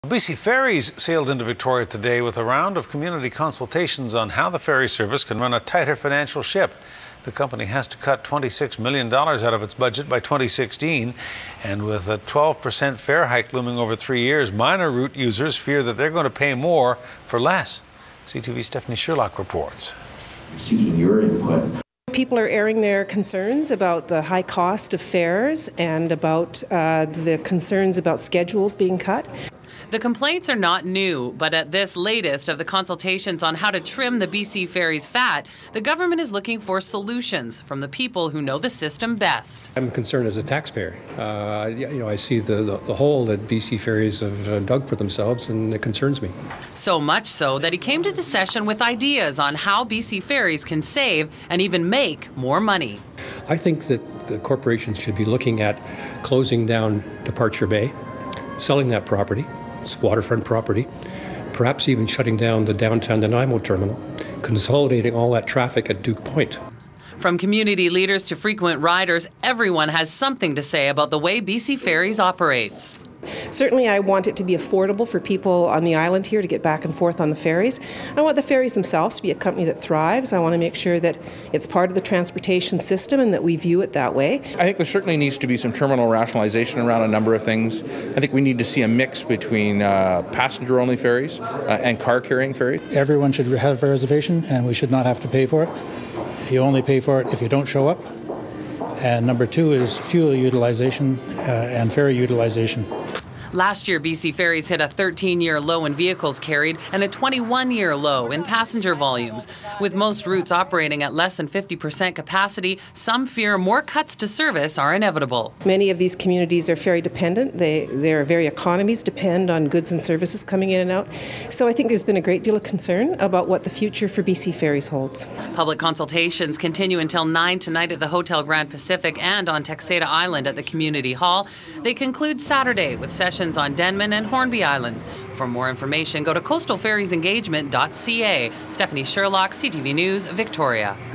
BC Ferries sailed into Victoria today with a round of community consultations on how the ferry service can run a tighter financial ship. The company has to cut $26 million out of its budget by 2016, and with a 12% fare hike looming over 3 years, minor route users fear that they're going to pay more for less. CTV's Stephanie Sherlock reports. Seeking your input. People are airing their concerns about the high cost of fares and about the concerns about schedules being cut. The complaints are not new, but at this latest of the consultations on how to trim the BC Ferries fat, the government is looking for solutions from the people who know the system best. I'm concerned as a taxpayer. I see the hole that BC Ferries have dug for themselves, and it concerns me. So much so that he came to the session with ideas on how BC Ferries can save and even make more money. I think that the corporations should be looking at closing down Departure Bay, selling that property. It's waterfront property, perhaps even shutting down the downtown Nanaimo terminal, consolidating all that traffic at Duke Point. From community leaders to frequent riders, everyone has something to say about the way BC Ferries operates. Certainly I want it to be affordable for people on the island here to get back and forth on the ferries. I want the ferries themselves to be a company that thrives. I want to make sure that it's part of the transportation system and that we view it that way. I think there certainly needs to be some terminal rationalization around a number of things. I think we need to see a mix between passenger-only ferries and car-carrying ferries. Everyone should have a reservation and we should not have to pay for it. You only pay for it if you don't show up. And number two is fuel utilization and ferry utilization. Last year, BC Ferries hit a 13-year low in vehicles carried and a 21-year low in passenger volumes. With most routes operating at less than 50% capacity, some fear more cuts to service are inevitable. Many of these communities are ferry dependent. Their very economies depend on goods and services coming in and out. So I think there's been a great deal of concern about what the future for BC Ferries holds. Public consultations continue until 9 tonight at the Hotel Grand Pacific and on Texada Island at the Community Hall. They conclude Saturday with sessions on Denman and Hornby Islands. For more information, go to coastalferriesengagement.ca. Stephanie Sherlock, CTV News, Victoria.